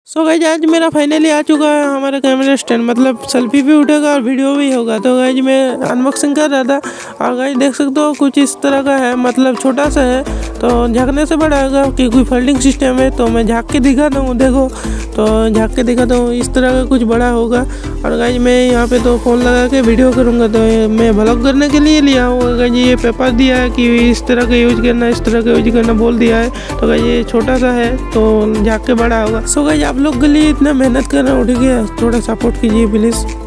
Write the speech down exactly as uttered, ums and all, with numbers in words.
So guys आज मेरा finally आ चुका है हमारा कैमरा स्टैंड, मतलब सेल्फी भी उठेगा और वीडियो भी होगा। तो गाइज मैं अनबॉक्सिंग कर रहा था और गाइज देख सकते हो कुछ इस तरह का है, मतलब छोटा सा है तो झाँकने से बड़ा होगा कि कोई फोल्डिंग सिस्टम है। तो मैं झाँक के दिखाता हूँ, देखो तो झाँक के दिखाता हूँ, इस तरह का कुछ बड़ा होगा। और गाइज मैं यहाँ पे तो फ़ोन लगा के वीडियो करूँगा, तो मैं व्लॉग करने के लिए लिया हूँ। गाइज ये पेपर दिया है कि इस तरह का यूज करना, इस तरह का यूज करना बोल दिया है। तो गाइज ये छोटा सा है तो झाँक के बड़ा होगा। सो गाइज आप लोग के लिए इतना मेहनत करना उठ गया, थोड़ा सपोर्ट कीजिए प्लीज़।